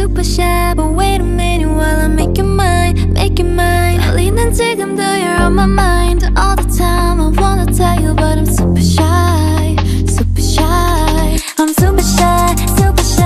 super shy, but wait a minute while I make you mine, make you mine. 떨리는 지금도 you're on my mind all the time. I wanna tell you but I'm super shy.